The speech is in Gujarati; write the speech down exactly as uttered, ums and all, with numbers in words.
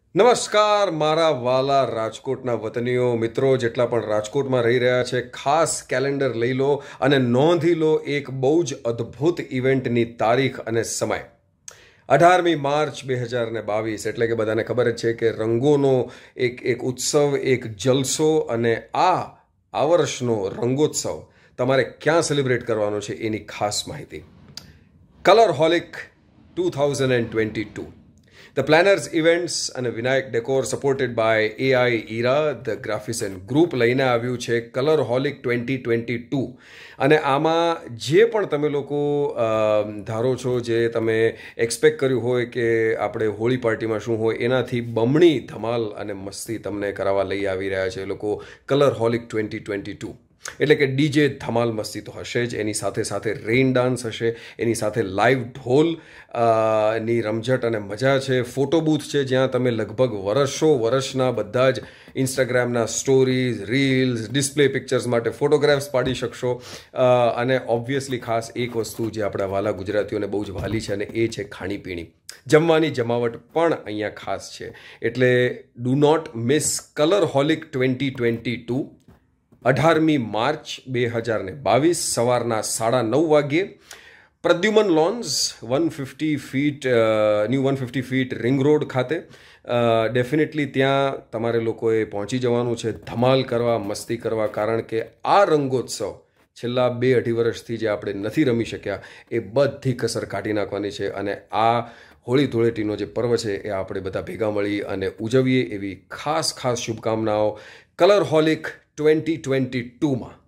નમસ્કાર મારા વાલા રાજકોટના વતનીઓ મિત્રો જેટલા પણ રાજકોટમાં રહી રહ્યા છે ખાસ કેલેન્ડર લઈ લો અને નોંધી લો એક બહુ જ અદ્ભુત ઇવેન્ટની તારીખ અને સમય અઢારમી માર્ચ બે હજાર ને બાવીસ એટલે કે બધાને ખબર જ છે કે રંગોનો એક એક ઉત્સવ એક જલસો અને આ આ વર્ષનો રંગોત્સવ તમારે ક્યાં સેલિબ્રેટ કરવાનો છે એની ખાસ માહિતી Colorholic two thousand and twenty two The planners events અને Vinayak decor supported by AI Ira the Graphison group લઈને આવ્યું છે Colorholic twenty twenty two અને આમાં જે પણ તમે લોકો ધારો છો જે તમે એક્સપેક્ટ કર્યું હોય કે આપણે હોળી પાર્ટીમાં શું હોય એનાથી બમણી ધમાલ અને મસ્તી તમને કરાવવા લઈ આવી રહ્યા છે એ લોકો Colorholic twenty twenty two એટલે કે ડીજે ધમાલ મસ્તી તો હશે જ એની સાથે સાથે રેઇન ડાન્સ હશે એની સાથે લાઈવ ઢોલ ની રમઝટ અને મજા છે ફોટો બૂથ છે જ્યાં તમે લગભગ વર્ષો વર્ષના બધા જ ઇન્સ્ટાગ્રામના સ્ટોરીઝ રીલ્સ ડિસ્પ્લે પિક્ચર્સ માટે ફોટોગ્રાફ્સ પાડી શકશો અને ઓબ્વિયસલી ખાસ એક વસ્તુ જે આપણા વાલા ગુજરાતીઓને બહુ જ વાલી છે અને એ છે ખાણીપીણી જમવાની જમાવટ પણ અહીંયા ખાસ છે એટલે do not miss Colorholic twenty twenty two અઢારમી માર્ચ બે હજાર ને બાવીસ સવારના સાડા નવ વાગ્યે Pradyuman lawns one fifty feet new one fifty feet ring road ખાતે ડેફિનેટલી ત્યાં તમારે લોકોએ પહોંચી જવાનું છે ધમાલ કરવા મસ્તી કરવા કારણ કે આ રંગોત્સવ છેલ્લા બે અઢી વર્ષથી જે આપણે નથી રમી શક્યા એ બધી કસર કાઢી નાખવાની છે અને આ હોળી ધૂળેટીનો જે પર્વ છે એ આપણે બધા ભેગા મળી અને ઉજવીએ એવી ખાસ ખાસ શુભકામનાઓ કલર હોલિક ટ્વેન્ટી ટ્વેન્ટી ટુમાં